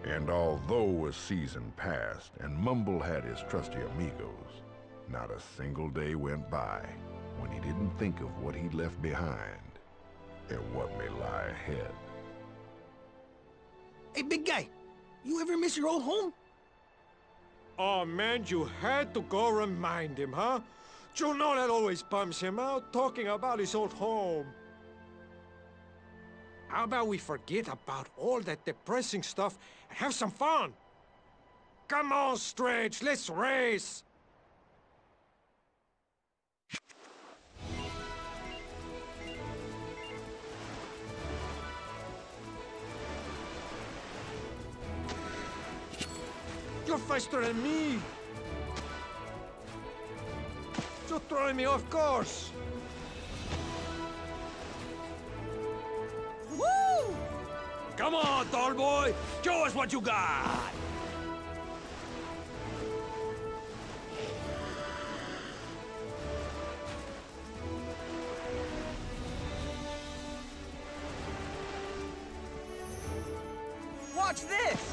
And although a season passed and Mumble had his trusty amigos, not a single day went by when he didn't think of what he'd left behind and what may lie ahead. Hey, big guy, you ever miss your old home? Oh, man, you had to go remind him, huh? You know that always bums him out, talking about his old home. How about we forget about all that depressing stuff and have some fun? Come on, Stretch, let's race! You're faster than me! You're throwing me off course! Woo! Come on, tall boy! Show us what you got! Watch this!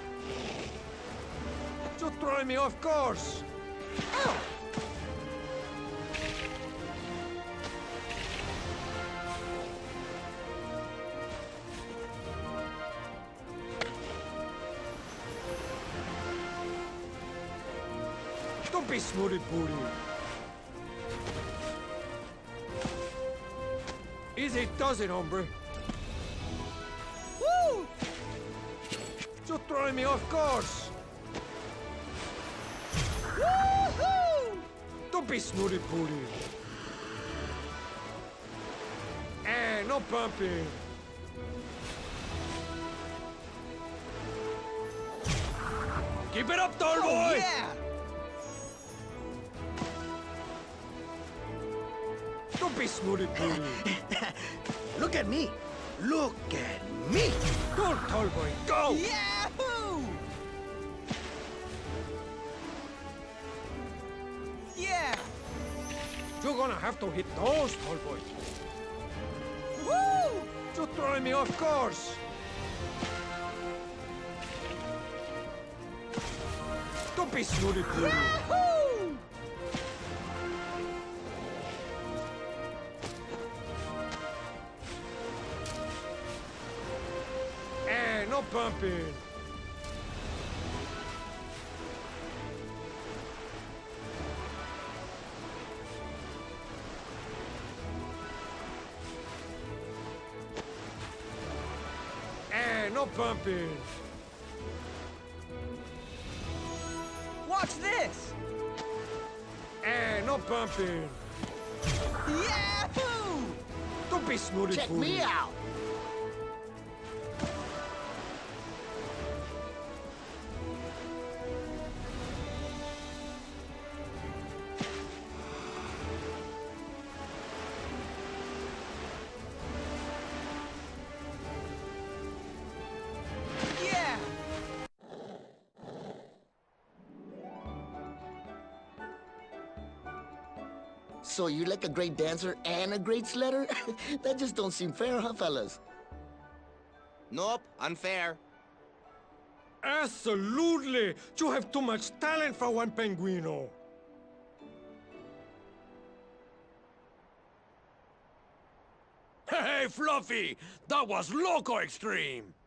You're throwing me off course! Ow! Don't be snooty booty! Easy does it, hombre! Woo! You're throwing me off course! Woohoo! Don't be snooty booty! Eh, no bumping! Keep it up, tall Oh, boy! yeah! Don't be snooty booty! Look at me! Look at me! Go, tall boy, go! Yahoo! Yeah! You're gonna have to hit those, tall boy! Woo! You're throwing me off course! Don't be snooty booty! Yahoo! Eh, no bumping! Eh, no bumping! Watch this! Eh, no bumping! Yahoo! Don't be snooty Check booty! me out! Yeah! So you like a great dancer and a great sledder? That just don't seem fair, huh, fellas? Nope, unfair. Absolutely! You have too much talent for one penguino! Hey, Fluffy! That was loco extreme!